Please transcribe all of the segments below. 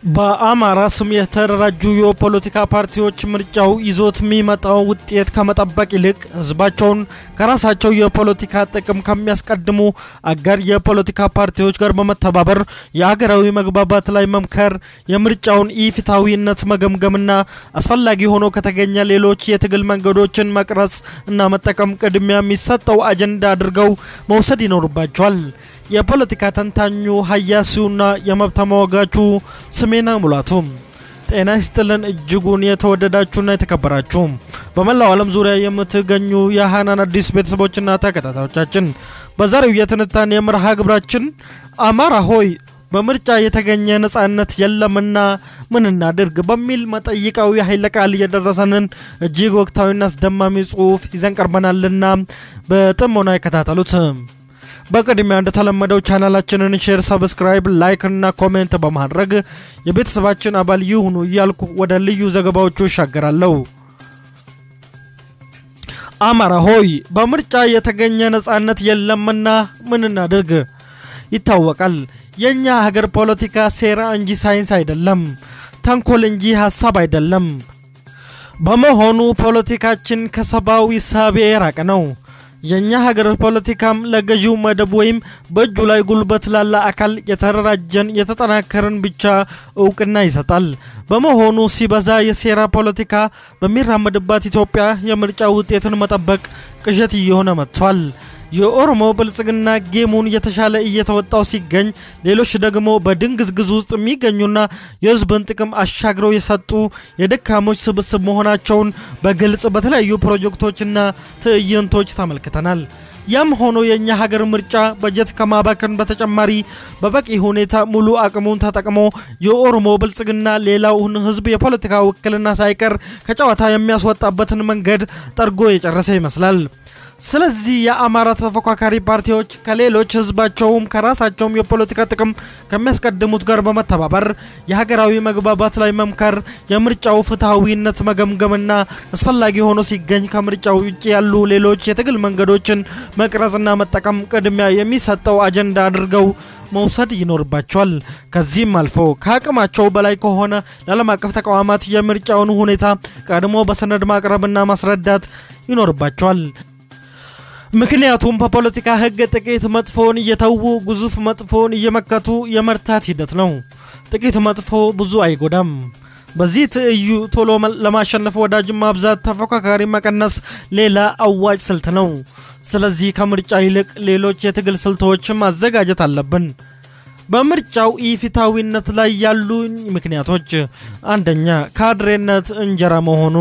በአማራ ስም የተደራጁ የፖለቲካ ፓርቲዎች ምርጫው ይዞት የሚመጣው ውጤት ከመጠበቅ ይልቅ ህዝባቸውን ከራሳቸው የፖለቲካ ጥቅም ከሚያስቀድሙ አጋር የፖለቲካ ፓርቲዎች ጋር በመተባበር የሀገራዊ መግባባት ላይ መምከር የምርጫውን ኢፍትሐዊነት መገምገምና አስፈላጊ ሆኖ ከተገኘ ሌሎች የትግል መንገዶችን መቅረጽ እና መጠቀም ቅድሚያ የሚሰጠው አጀንዳ አድርገው መውሰድ ይኖርባቸዋል። የፖለቲካ ተንታኙ ሀያሲውና የመብት ተሟጋቹ ስሜና ሙላቱ ጤና ይስጥልን። እጅጉን የተወደዳችሁና የተከበራችሁ በመላው ዓለም ዙሪያ የምትገኙ የሃናን አዲስ ቤተሰቦችና ተከታታዮቻችን በዛሬው የትንታኔ መርሃ ግብራችን አማራ ሆይ በምርጫ የተገኘ ነጻነት የለምና ምን እናድርግ በሚል መጠይቃዊ ኃይለ ቃል እየደረሰንን እጅግ ወቅታዊና አስደማሚ ጽሑፍ ይዘን ቀርበናልና በጥሞና ይከታተሉት። በቅድሚያ እንደተለመደው ቻናላችንን ሼር፣ ሰብስክራይብ፣ ላይክ እና ኮሜንት በማድረግ የቤተሰባችን አባል ይሁኑ እያልኩ ወደ ልዩ ዘገባዎቹ ሻገራለሁ። አማራ ሆይ በምርጫ የተገኘ ነጻነት የለምና ምን እናድርግ? ይታወቃል የኛ ሀገር ፖለቲካ ሴራ እንጂ ሳይንስ አይደለም፣ ተንኮል እንጂ ሐሳብ አይደለም። በመሆኑ ፖለቲካችን ከሰባዊ ሳቤ የራቀ ነው። የኛ ሀገር ፖለቲካም ለገዢው መደብ ወይም በእጁ ላይ ጉልበት ላለ አካል የተደራጀን የተጠናከረን ብቻ እውቅና ይሰጣል። በመሆኑ ሲበዛ የሴራ ፖለቲካ በሚራመድባት ኢትዮጵያ የምርጫ ውጤትን መጠበቅ ቅዠት እየሆነ መጥቷል። የኦሮሞ ብልጽግና ጌሙን የተሻለ እየተወጣው ሲገኝ ሌሎች ደግሞ በድንግዝግዝ ውስጥ የሚገኙና የህዝብን ጥቅም አሻግረው የሰጡ የደካሞች ስብስብ መሆናቸውን በግልጽ በተለያዩ ፕሮጀክቶችና ትዕይንቶች ተመልክተናል። ያም ሆኖ የኛ ሀገር ምርጫ በጀት ከማባከን በተጨማሪ በበቂ ሁኔታ ሙሉ አቅሙን ተጠቅሞ የኦሮሞ ብልጽግና ሌላውን ህዝብ የፖለቲካ ውክልና ሳይቀር ከጨዋታ የሚያስወጣበትን መንገድ ጠርጎ የጨረሰ ይመስላል። ስለዚህ የአማራ ተፎካካሪ ፓርቲዎች ከሌሎች ህዝባቸውም ከራሳቸውም የፖለቲካ ጥቅም ከሚያስቀድሙት ጋር በመተባበር የሀገራዊ መግባባት ላይ መምከር የምርጫው ፍትሐዊነት መገምገምና አስፈላጊ ሆኖ ሲገኝ ከምርጫው ውጪ ያሉ ሌሎች የትግል መንገዶችን መቅረጽና መጠቀም ቅድሚያ የሚሰጠው አጀንዳ አድርገው መውሰድ ይኖርባቸዋል። ከዚህም አልፎ ከአቅማቸው በላይ ከሆነ ለዓለም አቀፍ ተቋማት የምርጫውን ሁኔታ ቀድሞ በሰነድ ማቅረብና ማስረዳት ይኖርባቸዋል። ምክንያቱም በፖለቲካ ህግ ጥቂት መጥፎን እየተዉ ግዙፍ መጥፎን እየመከቱ የመርታት ሂደት ነው። ጥቂት መጥፎ ብዙ አይጎዳም። በዚህ ትዕዩ ቶሎ ለማሸነፍ ወዳጅ ማብዛት ተፎካካሪ መቀነስ ሌላ አዋጭ ስልት ነው። ስለዚህ ከምርጫ ይልቅ ሌሎች የትግል ስልቶችን ማዘጋጀት አለብን። በምርጫው ኢፍትሐዊነት ላይ ያሉ ምክንያቶች አንደኛ ካድሬነት እንጀራ መሆኑ።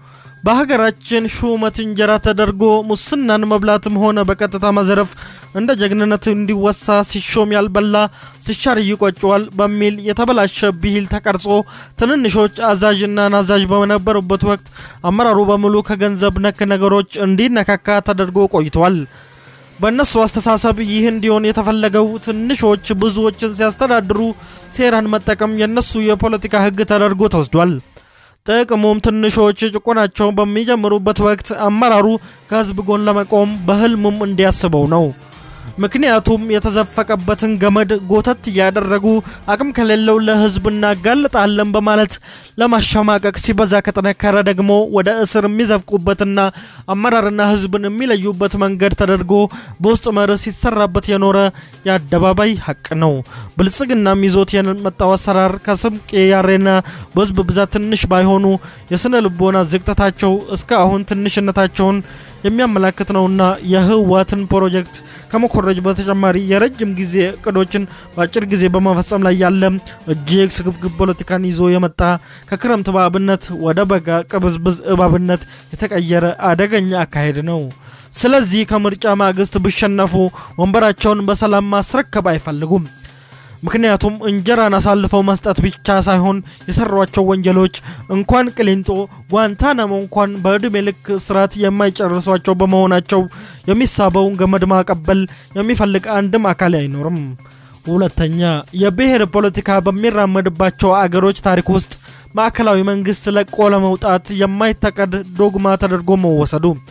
በሀገራችን ሹመት እንጀራ ተደርጎ ሙስናን መብላትም ሆነ በቀጥታ መዘረፍ እንደ ጀግንነት እንዲወሳ ሲሾም ያልበላ ሲሻር ይቆጨዋል በሚል የተበላሸ ብሂል ተቀርጾ ትንንሾች አዛዥና ናዛዥ በነበሩበት ወቅት አመራሩ በሙሉ ከገንዘብ ነክ ነገሮች እንዲነካካ ተደርጎ ቆይቷል። በእነሱ አስተሳሰብ ይህ እንዲሆን የተፈለገው ትንሾች ብዙዎችን ሲያስተዳድሩ ሴራን መጠቀም የነሱ የፖለቲካ ህግ ተደርጎ ተወስዷል። ጥቅሙም ትንሾች ጭቆናቸው በሚጀምሩበት ወቅት አመራሩ ከህዝብ ጎን ለመቆም በህልሙም እንዲያስበው ነው። ምክንያቱም የተዘፈቀበትን ገመድ ጎተት ያደረጉ አቅም ከሌለው ለህዝብ እናጋልጣለን በማለት ለማሸማቀቅ ሲበዛ ከተነከረ ደግሞ ወደ እስር የሚዘፍቁበትና አመራርና ህዝብን የሚለዩበት መንገድ ተደርጎ በውስጥ መርህ ሲሰራበት የኖረ የአደባባይ ሀቅ ነው። ብልጽግናም ይዞት የመጣው አሰራር ከስምቅ ያሬና በህዝብ ብዛት ትንሽ ባይሆኑ የስነ ልቦና ዝቅጠታቸው እስከ አሁን ትንሽነታቸውን የሚያመላክት ነውና የህዋትን ፕሮጀክት ከመኮረጅ በተጨማሪ የረጅም ጊዜ እቅዶችን በአጭር ጊዜ በመፈጸም ላይ ያለ እጅግ ስግብግብ ፖለቲካን ይዞ የመጣ ከክረምት እባብነት ወደ በጋ ቅብዝብዝ እባብነት የተቀየረ አደገኛ አካሄድ ነው። ስለዚህ ከምርጫ ማግስት ቢሸነፉ ወንበራቸውን በሰላም ማስረከብ አይፈልጉም። ምክንያቱም እንጀራን አሳልፈው መስጠት ብቻ ሳይሆን የሰሯቸው ወንጀሎች እንኳን ቅሊንጦ ጓንታናሞ እንኳን በእድሜ ልክ ስርዓት የማይጨርሷቸው በመሆናቸው የሚሳበውን ገመድ ማቀበል የሚፈልግ አንድም አካል አይኖርም። ሁለተኛ የብሔር ፖለቲካ በሚራመድባቸው አገሮች ታሪክ ውስጥ ማዕከላዊ መንግስት ለቆ ለመውጣት የማይተቀድ ዶግማ ተደርጎ መወሰዱ።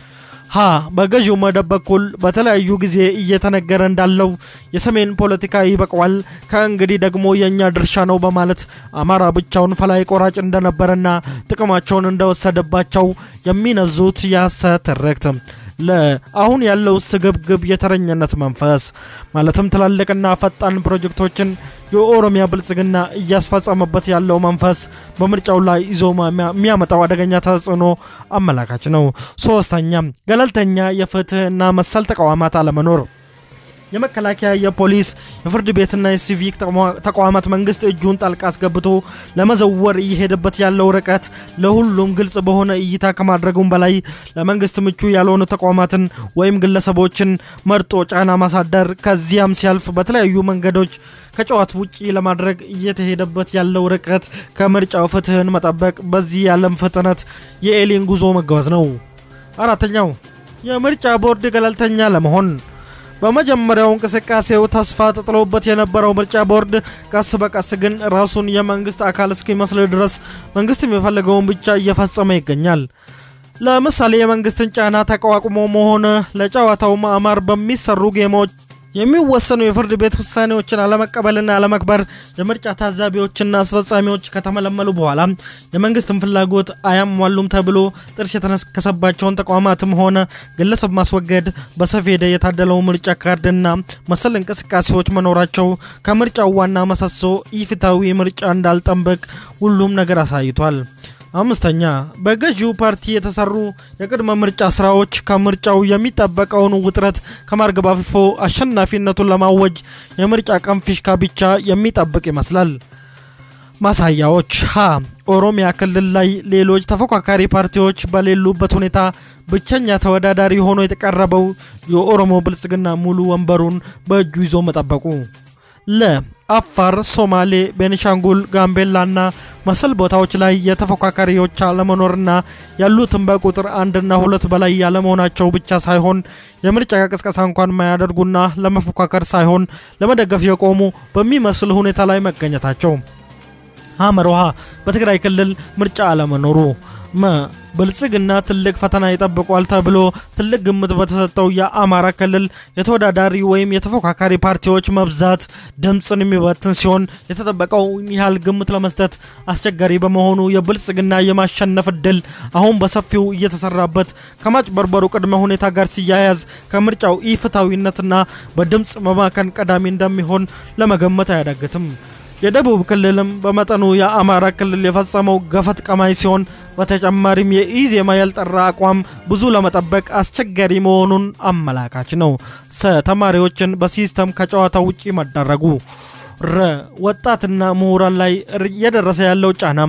በገዢው መደብ በኩል በተለያዩ ጊዜ እየተነገረ እንዳለው የሰሜን ፖለቲካ ይበቃዋል ከእንግዲህ ደግሞ የኛ ድርሻ ነው በማለት አማራ ብቻውን ፈላይ ቆራጭ እንደነበረና ጥቅማቸውን እንደወሰደባቸው የሚነዙት ያሰት ትርክት ለአሁን ያለው ስግብግብ የተረኝነት መንፈስ ማለትም ትላልቅና ፈጣን ፕሮጀክቶችን የኦሮሚያ ብልጽግና እያስፈጸመበት ያለው መንፈስ በምርጫው ላይ ይዞ የሚያመጣው አደገኛ ተጽዕኖ አመላካች ነው። ሶስተኛ ገለልተኛ የፍትህና መሰል ተቋማት አለመኖር የመከላከያ የፖሊስ የፍርድ ቤትና የሲቪክ ተቋማት መንግስት እጁን ጣልቃ አስገብቶ ለመዘወር እየሄደበት ያለው ርቀት ለሁሉም ግልጽ በሆነ እይታ ከማድረጉም በላይ ለመንግስት ምቹ ያልሆኑ ተቋማትን ወይም ግለሰቦችን መርጦ ጫና ማሳደር ከዚያም ሲያልፍ በተለያዩ መንገዶች ከጨዋታ ውጪ ለማድረግ እየተሄደበት ያለው ርቀት ከምርጫው ፍትህን መጠበቅ በዚህ ያለም ፍጥነት የኤሊን ጉዞ መጓዝ ነው። አራተኛው የምርጫ ቦርድ ገለልተኛ ለመሆን በመጀመሪያው እንቅስቃሴው ተስፋ ተጥሎበት የነበረው ምርጫ ቦርድ ቀስ በቀስ ግን ራሱን የመንግስት አካል እስኪመስል ድረስ መንግስት የሚፈልገውን ብቻ እየፈጸመ ይገኛል። ለምሳሌ የመንግስትን ጫና ተቋቁሞ መሆን ለጨዋታው ማማር በሚሰሩ ጌሞች የሚወሰኑ የፍርድ ቤት ውሳኔዎችን አለመቀበልና አለመክበር የምርጫ ታዛቢዎችና አስፈጻሚዎች ከተመለመሉ በኋላ የመንግስትን ፍላጎት አያሟሉም ተብሎ ጥርስ የተነከሰባቸውን ተቋማትም ሆነ ግለሰብ ማስወገድ በሰፌድ የታደለው ምርጫ ካርድና መሰል እንቅስቃሴዎች መኖራቸው ከምርጫው ዋና መሰሶ ኢፍትሃዊ ምርጫ እንዳልጠበቅ ሁሉም ነገር አሳይቷል። አምስተኛ በገዢው ፓርቲ የተሰሩ የቅድመ ምርጫ ስራዎች ከምርጫው የሚጠበቀውን ውጥረት ከማርገባፍፎ አሸናፊነቱን ለማወጅ የምርጫ ቀን ፊሽካ ብቻ የሚጠብቅ ይመስላል። ማሳያዎች ኦሮሚያ ክልል ላይ ሌሎች ተፎካካሪ ፓርቲዎች በሌሉበት ሁኔታ ብቸኛ ተወዳዳሪ ሆኖ የተቀረበው የኦሮሞ ብልጽግና ሙሉ ወንበሩን በእጁ ይዞ መጠበቁ ለአፋር፣ ሶማሌ፣ ቤኒሻንጉል፣ ጋምቤላና መሰል ቦታዎች ላይ የተፎካካሪዎች አለመኖርና ያሉትን በቁጥር 1 እና 2 በላይ ያለመሆናቸው ብቻ ሳይሆን የምርጫ ቅስቀሳ እንኳን ማያደርጉና ለመፎካከር ሳይሆን ለመደገፍ የቆሙ በሚመስል ሁኔታ ላይ መገኘታቸው አመሮሃ በትግራይ ክልል ምርጫ አለመኖሩ ብልጽግና ትልቅ ፈተና ይጠብቋል ተብሎ ትልቅ ግምት በተሰጠው የአማራ ክልል የተወዳዳሪ ወይም የተፎካካሪ ፓርቲዎች መብዛት ድምጽን የሚበትን ሲሆን የተጠበቀው ያህል ግምት ለመስጠት አስቸጋሪ በመሆኑ የብልጽግና የማሸነፍ ድል አሁን በሰፊው እየተሰራበት ከማጭበርበሩ ቅድመ ሁኔታ ጋር ሲያያዝ ከምርጫው ኢፍትሃዊነትና በድምጽ መባከን ቀዳሚ እንደሚሆን ለመገመት አያዳግትም። የደቡብ ክልልም በመጠኑ የአማራ ክልል የፈጸመው ገፈት ቀማይ ሲሆን በተጨማሪም የኢዜማ ያልጠራ አቋም ብዙ ለመጠበቅ አስቸጋሪ መሆኑን አመላካች ነው። ተማሪዎችን በሲስተም ከጨዋታ ውጪ መደረጉ ወጣትና ምሁራን ላይ እየደረሰ ያለው ጫና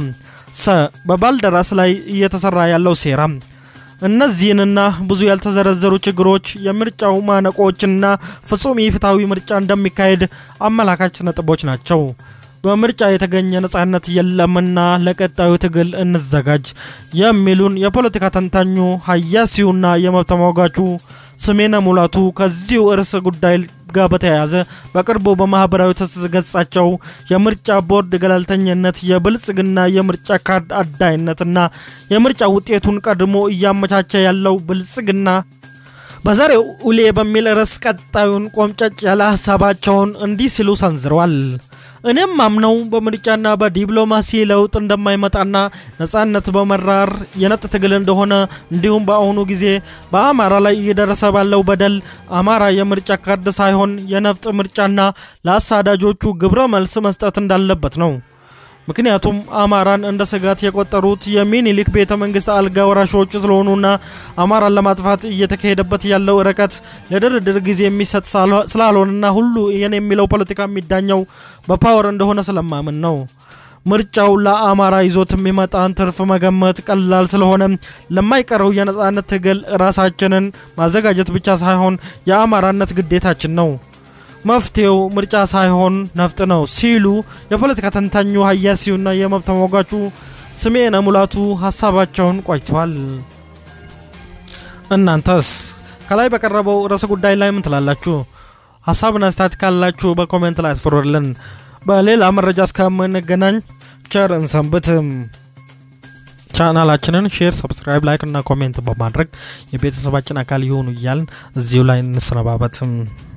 በባልደራስ ላይ እየተሰራ ያለው ሴራ እነዚህንና ብዙ ያልተዘረዘሩ ችግሮች የምርጫው ማነቆችና ፍጹም ኢፍትሃዊ ምርጫ እንደሚካሄድ አመላካች ነጥቦች ናቸው። በምርጫ የተገኘ ነጻነት የለምና ለቀጣዩ ትግል እንዘጋጅ የሚሉን የፖለቲካ ተንታኙ ሀያሲውና የመብት ተሟጋቹ ስሜነ ሙላቱ ከዚሁ ርዕሰ ጉዳይ ጋር በተያያዘ በቅርቡ በማህበራዊ ትስስር ገጻቸው የምርጫ ቦርድ ገለልተኝነት የብልጽግና የምርጫ ካርድ አዳይነትና የምርጫ ውጤቱን ቀድሞ እያመቻቸ ያለው ብልጽግና በዛሬው ኡሌ በሚል ርዕስ ቀጣዩን ቆምጨጭ ያለ ሐሳባቸውን እንዲህ ሲሉ ሰንዝረዋል። እኔም ማምነው በምርጫና በዲፕሎማሲ ለውጥ እንደማይመጣና ነጻነት በመራር የነጥ ትግል እንደሆነ እንዲሁም በአሁኑ ጊዜ በአማራ ላይ እየደረሰ ባለው በደል አማራ የምርጫ ካርድ ሳይሆን የነፍጥ ምርጫና ለአሳዳጆቹ ግብረ መልስ መስጠት እንዳለበት ነው። ምክንያቱም አማራን እንደ ስጋት የቆጠሩት የሚኒሊክ ቤተ መንግስት አልጋ ወራሾች ስለሆኑና አማራን ለማጥፋት እየተካሄደበት ያለው ርቀት ለድርድር ጊዜ የሚሰጥ ስላልሆነና ሁሉ ይሄን የሚለው ፖለቲካ የሚዳኘው በፓወር እንደሆነ ስለማምን ነው። ምርጫው ለአማራ ይዞት የሚመጣን ትርፍ መገመት ቀላል ስለሆነ ለማይቀረው የነጻነት ትግል ራሳችንን ማዘጋጀት ብቻ ሳይሆን የአማራነት ግዴታችን ነው። መፍትሄው ምርጫ ሳይሆን ነፍጥ ነው ሲሉ የፖለቲካ ተንታኙ ሀያሲውና የመብት ተሟጋቹ ስሜነ ሙላቱ ሐሳባቸውን ቋጭተዋል። እናንተስ ከላይ በቀረበው ርዕሰ ጉዳይ ላይ ምን ትላላችሁ? ሐሳብና አስተያየት ካላችሁ በኮሜንት ላይ አስፍሩልን። በሌላ መረጃ እስከምንገናኝ ቸር እንሰንብት። ቻናላችንን ሼር ሰብስክራይብ ላይክ እና ኮሜንት በማድረግ የቤተሰባችን አካል ይሁኑ ይያልን እዚሁ ላይ እንሰነባበትም